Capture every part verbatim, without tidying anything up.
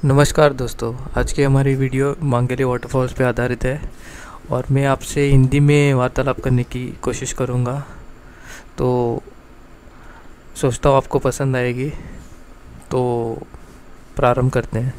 नमस्कार दोस्तों, आज की हमारी वीडियो मांगेली वाटरफॉल्स पे आधारित है और मैं आपसे हिंदी में वार्तालाप करने की कोशिश करूँगा। तो सोचता हूँ आपको पसंद आएगी, तो प्रारंभ करते हैं।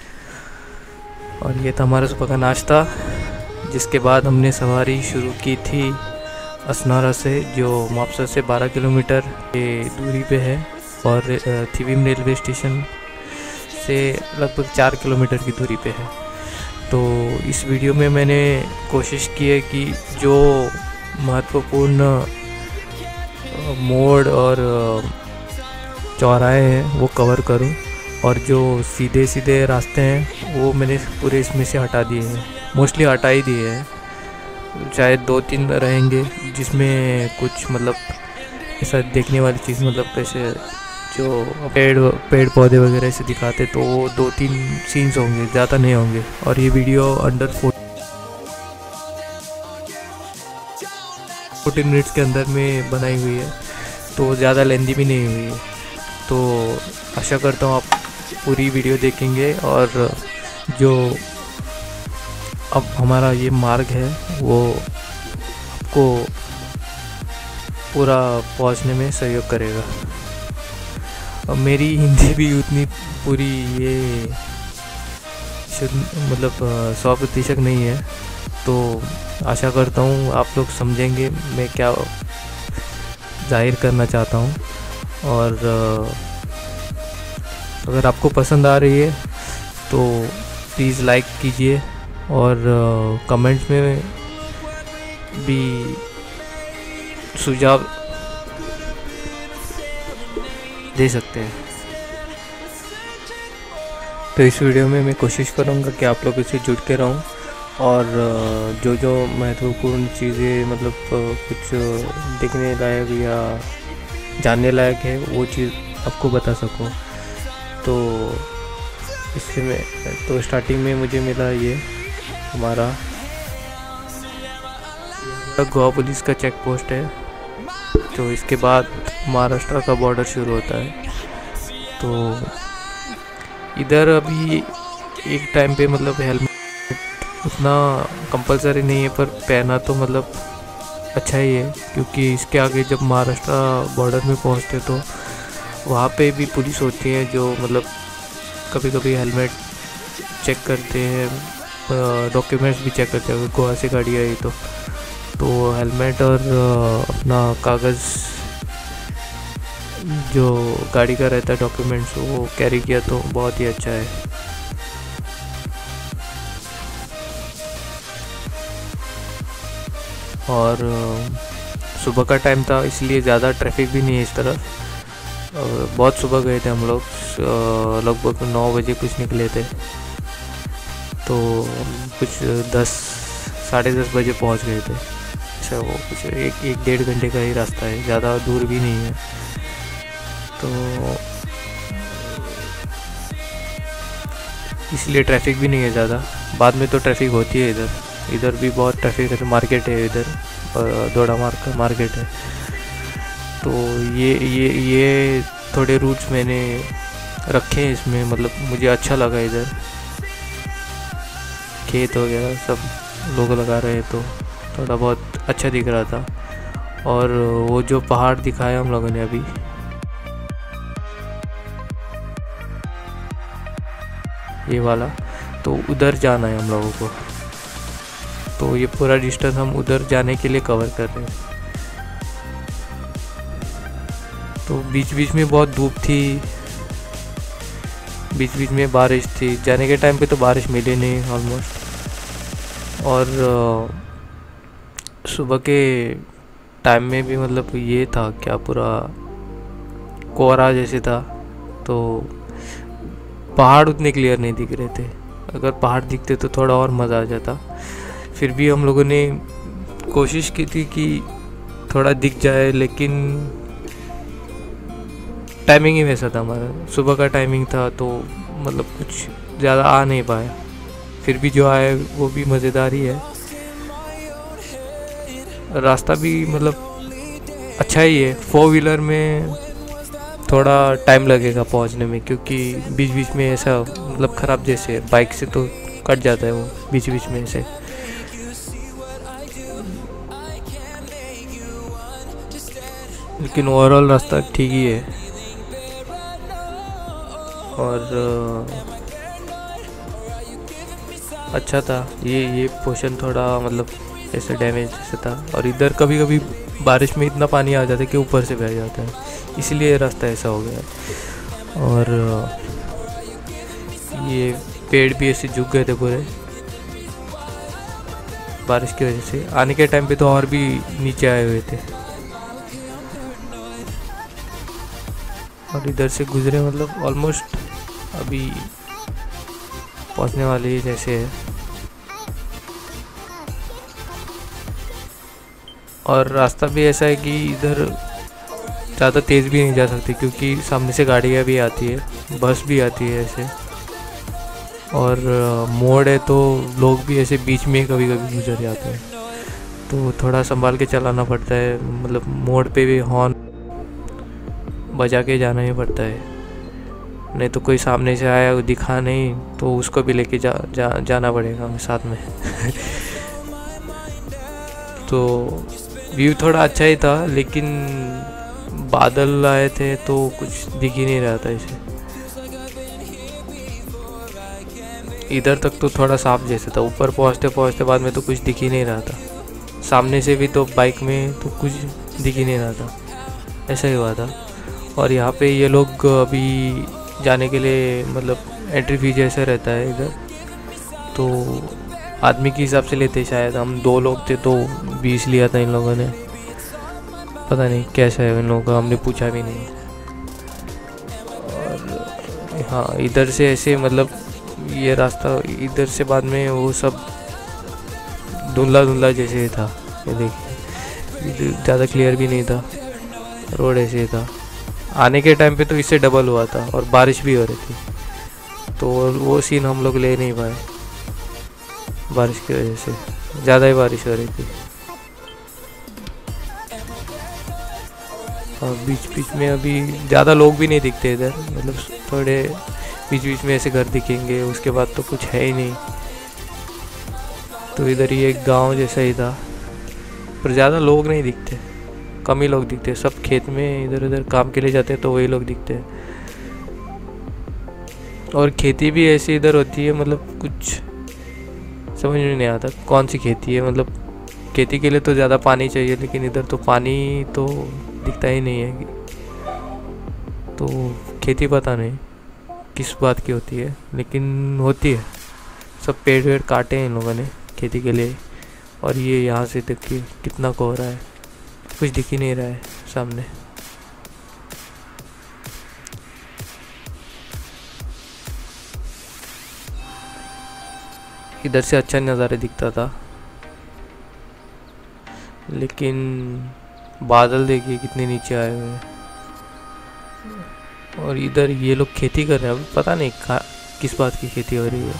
और ये था हमारा सुबह का नाश्ता, जिसके बाद हमने सवारी शुरू की थी असनारा से, जो मापसा से बारह किलोमीटर की दूरी पे है, और थिविम रेलवे स्टेशन से लगभग चार किलोमीटर की दूरी पे है। तो इस वीडियो में मैंने कोशिश की है कि जो महत्वपूर्ण मोड़ और चौराहे हैं वो कवर करूं, और जो सीधे सीधे रास्ते हैं वो मैंने पूरे इसमें से हटा दिए हैं, मोस्टली हटा ही दिए हैं। शायद दो तीन रहेंगे जिसमें कुछ मतलब ऐसा देखने वाली चीज़, मतलब ऐसे जो पेड़ पेड़ पौधे वगैरह से दिखाते, तो वो दो तीन सीन्स होंगे, ज़्यादा नहीं होंगे। और ये वीडियो अंडर फोर्टीन मिनट्स के अंदर में बनाई हुई है, तो ज़्यादा लेंदी भी नहीं हुई है। तो आशा करता हूँ आप पूरी वीडियो देखेंगे, और जो अब हमारा ये मार्ग है वो आपको पूरा पहुँचने में सहयोग करेगा। अब मेरी हिंदी भी उतनी पूरी ये मतलब सौ प्रतिशत नहीं है, तो आशा करता हूँ आप लोग समझेंगे मैं क्या जाहिर करना चाहता हूँ। और अगर आपको पसंद आ रही है तो प्लीज़ लाइक कीजिए, और कमेंट्स में भी सुझाव दे सकते हैं। तो इस वीडियो में मैं कोशिश करूँगा कि आप लोग इससे जुड़ के रहूँ, और जो जो महत्वपूर्ण चीज़ें मतलब कुछ देखने लायक या जानने लायक है वो चीज़ आपको बता सकूँ। तो इससे मैं तो स्टार्टिंग में मुझे मिला ये हमारा गोवा पुलिस का चेक पोस्ट है, तो इसके बाद महाराष्ट्र का बॉर्डर शुरू होता है। तो इधर अभी एक टाइम पे मतलब हेलमेट उतना कंपलसरी नहीं है, पर पहना तो मतलब अच्छा ही है, क्योंकि इसके आगे जब महाराष्ट्र बॉर्डर में पहुंचते तो वहाँ पे भी पुलिस होती है, जो मतलब कभी कभी हेलमेट चेक करते हैं, डॉक्यूमेंट्स भी चेक करते हैं। अगर गोवा से गाड़ी आई तो तो हेलमेट और अपना कागज़ जो गाड़ी का रहता है डॉक्यूमेंट्स, वो कैरी किया तो बहुत ही अच्छा है। और सुबह का टाइम था, इसलिए ज़्यादा ट्रैफिक भी नहीं है इस तरफ। बहुत सुबह गए थे हम लोग, लगभग नौ बजे कुछ निकले थे, तो कुछ दस साढ़े दस बजे पहुंच गए थे। अच्छा, वो कुछ एक एक डेढ़ घंटे का ही रास्ता है, ज़्यादा दूर भी नहीं है। तो इसलिए ट्रैफिक भी नहीं है ज़्यादा। बाद में तो ट्रैफिक होती है, इधर इधर भी बहुत ट्रैफिक है। मार्केट है इधर, दोड़ा मार्क मार्केट है। तो ये ये ये थोड़े रूट्स मैंने रखे हैं इसमें, मतलब मुझे अच्छा लगा। इधर खेत वगैरह सब लोग लगा रहे, तो थोड़ा बहुत अच्छा दिख रहा था। और वो जो पहाड़ दिखाया हम लोगों ने अभी, ये वाला, तो उधर जाना है हम लोगों को। तो ये पूरा डिस्टेंस हम उधर जाने के लिए कवर कर रहे हैं। तो बीच बीच में बहुत धूप थी, बीच बीच में बारिश थी। जाने के टाइम पे तो बारिश मिली नहीं ऑलमोस्ट, और सुबह के टाइम में भी मतलब ये था क्या, पूरा कोहरा जैसे था, तो पहाड़ उतने क्लियर नहीं दिख रहे थे। अगर पहाड़ दिखते तो थोड़ा और मज़ा आ जाता। फिर भी हम लोगों ने कोशिश की थी कि थोड़ा दिख जाए, लेकिन टाइमिंग ही वैसा था हमारा, सुबह का टाइमिंग था, तो मतलब कुछ ज़्यादा आ नहीं पाया। फिर भी जो आए वो भी मज़ेदार ही है। रास्ता भी मतलब अच्छा ही है। फोर व्हीलर में थोड़ा टाइम लगेगा पहुंचने में, क्योंकि बीच बीच में ऐसा मतलब ख़राब जैसे बाइक से तो कट जाता है वो बीच बीच में से। लेकिन ओवरऑल रास्ता ठीक ही है। और अच्छा था। ये ये पोर्शन थोड़ा मतलब ऐसे डैमेज से था, और इधर कभी कभी बारिश में इतना पानी आ जाता है कि ऊपर से बह जाता है, इसलिए रास्ता ऐसा हो गया है। और ये पेड़ भी ऐसे झुक गए थे पूरे बारिश की वजह से। आने के टाइम पे तो और भी नीचे आए हुए थे। और इधर से गुजरे मतलब ऑलमोस्ट अभी पहुंचने वाले ही जैसे है। और रास्ता भी ऐसा है कि इधर ज़्यादा तेज़ भी नहीं जा सकते, क्योंकि सामने से गाड़ियाँ भी आती है, बस भी आती है ऐसे। और मोड़ है तो लोग भी ऐसे बीच में कभी कभी गुजर जाते हैं, तो थोड़ा संभाल के चलाना पड़ता है। मतलब मोड़ पे भी हॉर्न बजा के जाना ही पड़ता है, नहीं तो कोई सामने से आया दिखा नहीं तो उसको भी लेके जा, जा जाना पड़ेगा हमें साथ में। तो व्यू थोड़ा अच्छा ही था, लेकिन बादल आए थे तो कुछ दिख ही नहीं रहा था इसे। इधर तक तो थोड़ा साफ जैसे था, ऊपर पहुंचते पहुंचते बाद में तो कुछ दिख ही नहीं रहा था। सामने से भी तो बाइक में तो कुछ दिख ही नहीं रहा था, ऐसा ही हुआ था। और यहाँ पे ये लोग अभी जाने के लिए मतलब एंट्री फी जैसा रहता है इधर, तो आदमी के हिसाब से लेते शायद। हम दो लोग थे तो बीस लिया था इन लोगों ने, पता नहीं कैसा है इन लोगों का, हमने पूछा भी नहीं। और हाँ, इधर से ऐसे मतलब ये रास्ता इधर से बाद में वो सब धुंधला धुंधला जैसे था। ये देखिए ज़्यादा क्लियर भी नहीं था, रोड ऐसे ही था। आने के टाइम पे तो इससे डबल हुआ था, और बारिश भी हो रही थी, तो वो सीन हम लोग ले नहीं पाए बारिश की वजह से। ज़्यादा ही बारिश हो रही थी, और बीच बीच में अभी ज़्यादा लोग भी नहीं दिखते इधर। मतलब थोड़े बीच बीच में ऐसे घर दिखेंगे, उसके बाद तो कुछ है ही नहीं। तो इधर ही एक गांव जैसा ही था, पर ज़्यादा लोग नहीं दिखते, कम ही लोग दिखते। सब खेत में इधर उधर काम के लिए जाते हैं तो वही लोग दिखते हैं। और खेती भी ऐसी इधर होती है, मतलब कुछ समझ में नहीं आता कौन सी खेती है। मतलब खेती के लिए तो ज़्यादा पानी चाहिए, लेकिन इधर तो पानी तो दिखता ही नहीं है। तो खेती पता नहीं किस बात की होती है, लेकिन होती है। सब पेड़ वेड़ काटे हैं इन लोगों ने खेती के लिए। और ये यहाँ से देखिए कितना कोहरा है, कुछ दिख ही नहीं रहा है सामने। इधर से अच्छा नज़ारा दिखता था, लेकिन बादल देखिए कितने नीचे आए हुए हैं। और इधर ये लोग खेती कर रहे हैं, पता नहीं किस बात की खेती हो रही है।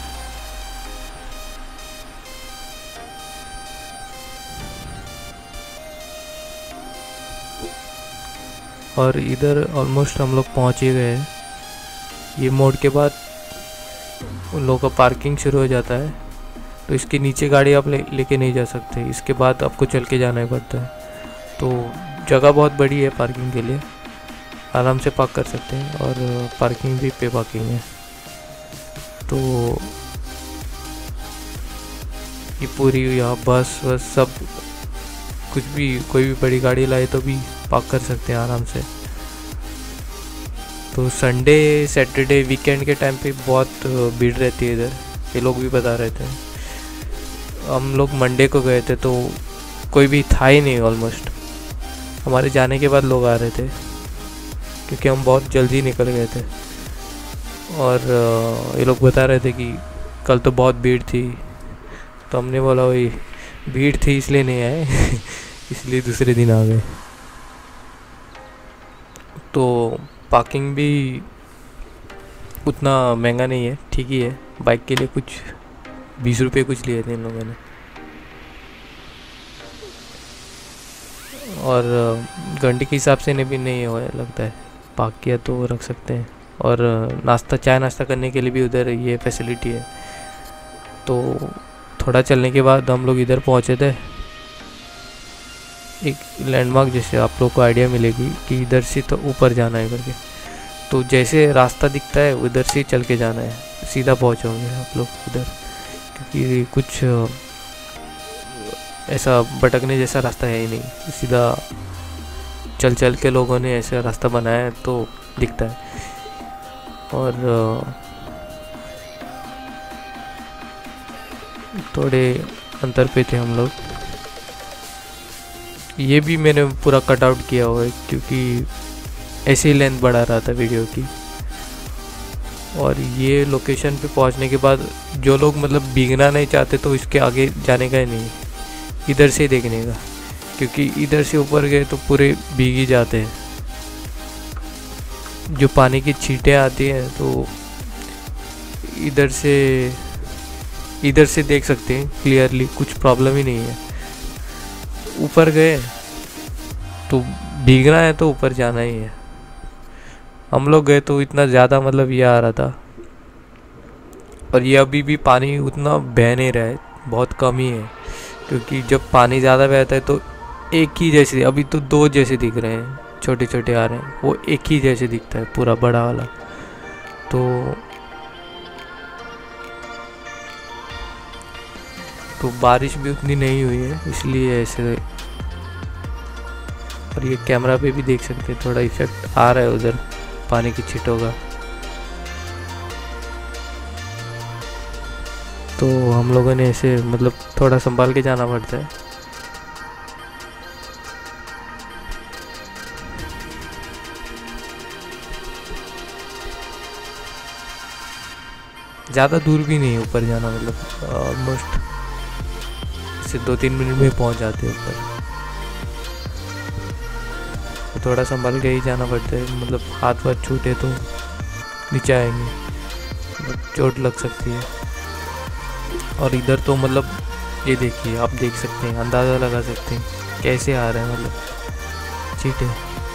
और इधर ऑलमोस्ट हम लोग पहुंच ही गए हैं। ये मोड़ के बाद उन लोगों का पार्किंग शुरू हो जाता है, तो इसके नीचे गाड़ी आप ले लेके नहीं जा सकते, इसके बाद आपको चल के जाना ही पड़ता है। तो जगह बहुत बड़ी है पार्किंग के लिए, आराम से पार्क कर सकते हैं। और पार्किंग भी पे पार्किंग है, तो ये पूरी यहाँ बस बस सब कुछ भी, कोई भी बड़ी गाड़ी लाए तो भी पार्क कर सकते हैं आराम से। तो संडे सैटरडे वीकेंड के टाइम पे बहुत भीड़ रहती है इधर, ये लोग भी बता रहे थे। हम लोग मंडे को गए थे तो कोई भी था ही नहीं ऑलमोस्ट। हमारे जाने के बाद लोग आ रहे थे, क्योंकि हम बहुत जल्दी निकल गए थे। और ये लोग बता रहे थे कि कल तो बहुत भीड़ थी, तो हमने बोला वही भीड़ थी इसलिए नहीं आए इसलिए दूसरे दिन आ गए। तो पार्किंग भी उतना महंगा नहीं है, ठीक ही है। बाइक के लिए कुछ बीस रुपये कुछ लिए थे इन लोगों ने। और घंटे के हिसाब से भी नहीं हो लगता है, पार्क किया तो रख सकते हैं। और नाश्ता चाय नाश्ता करने के लिए भी उधर ये फैसिलिटी है। तो थोड़ा चलने के बाद हम लोग इधर पहुँचे थे, एक लैंडमार्क जैसे आप लोग को आइडिया मिलेगी कि इधर से तो ऊपर जाना है करके। तो जैसे रास्ता दिखता है उधर से चल के जाना है, सीधा पहुँचोगे आप लोग उधर, क्योंकि कुछ ऐसा भटकने जैसा रास्ता है ही नहीं, सीधा चल चल के लोगों ने ऐसा रास्ता बनाया है तो दिखता है। और थोड़े अंतर पे थे हम लोग। ये भी मैंने पूरा कट आउट किया हुआ है क्योंकि ऐसे ही लेंथ बढ़ा रहा था वीडियो की। और ये लोकेशन पे पहुंचने के बाद जो लोग मतलब भीगना नहीं चाहते तो इसके आगे जाने का ही नहीं, इधर से देखने का, क्योंकि इधर से ऊपर गए तो पूरे भीग ही जाते हैं। जो पानी की छींटें आती हैं तो इधर से इधर से देख सकते हैं क्लियरली, कुछ प्रॉब्लम ही नहीं है। ऊपर गए तो भीगना है तो ऊपर जाना ही है। हम लोग गए तो इतना ज़्यादा मतलब ये आ रहा था, और ये अभी भी पानी उतना बह नहीं रहा है, बहुत कम ही है, क्योंकि जब पानी ज़्यादा बहता है तो एक ही जैसे, अभी तो दो जैसे दिख रहे हैं, छोटे छोटे आ रहे हैं, वो एक ही जैसे दिखता है पूरा बड़ा वाला। तो तो बारिश भी उतनी नहीं हुई है इसलिए ऐसे। और ये कैमरा पे भी देख सकते हैं थोड़ा इफेक्ट आ रहा है उधर पानी की छींटों का। तो हम लोगों ने ऐसे मतलब थोड़ा संभाल के जाना पड़ता है। ज़्यादा दूर भी नहीं है ऊपर जाना, मतलब ऑलमोस्ट से दो तीन मिनट में पहुंच जाते हैं ऊपर। तो थोड़ा संभाल के ही जाना पड़ता है, मतलब हाथ वाथ छूटे तो नीचे आएंगे, मतलब चोट लग सकती है। और इधर तो मतलब ये देखिए, आप देख सकते हैं, अंदाज़ा लगा सकते हैं कैसे आ रहे हैं, मतलब चींटे।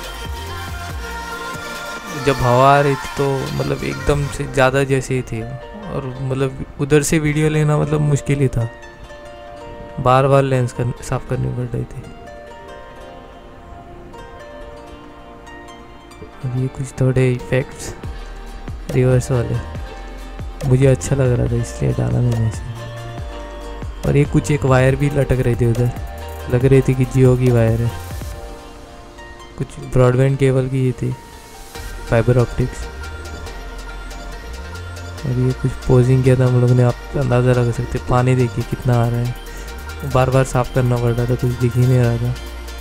जब हवा आ रही थी तो मतलब एकदम से ज़्यादा जैसे ही थे, और मतलब उधर से वीडियो लेना मतलब मुश्किल ही था, बार बार लेंस कर, साफ करनी पड़ रही थी। अब ये कुछ थोड़े इफेक्ट्स रिवर्स वाले मुझे अच्छा लग रहा था इसलिए डाला मैंने इसे। और ये कुछ एक वायर भी लटक रही थी उधर, लग रही थी कि जियो की वायर है, कुछ ब्रॉडबैंड केबल की ये थी, फाइबर ऑप्टिक्स। और ये कुछ पोजिंग किया था हम लोग ने, आप अंदाज़ा लगा सकते। पानी देखिए कितना आ रहा है, बार बार साफ करना पड़ रहा था, कुछ दिख ही नहीं रहा था।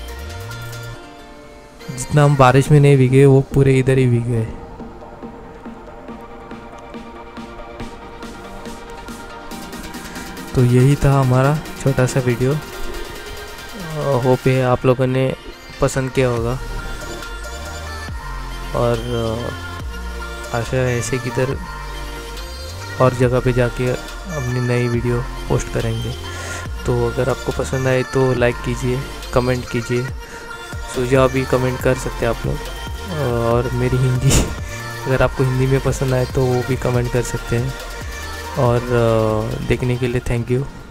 जितना हम बारिश में नहीं भीगे वो पूरे इधर ही भीग गए। तो यही था हमारा छोटा सा वीडियो, होप है आप लोगों ने पसंद किया होगा। और आशा है ऐसे किधर और जगह पे जाके अपनी नई वीडियो पोस्ट करेंगे। तो अगर आपको पसंद आए तो लाइक कीजिए, कमेंट कीजिए, सुझाव भी कमेंट कर सकते हैं आप लोग। और मेरी हिंदी अगर आपको हिंदी में पसंद आए तो वो भी कमेंट कर सकते हैं। और देखने के लिए थैंक यू।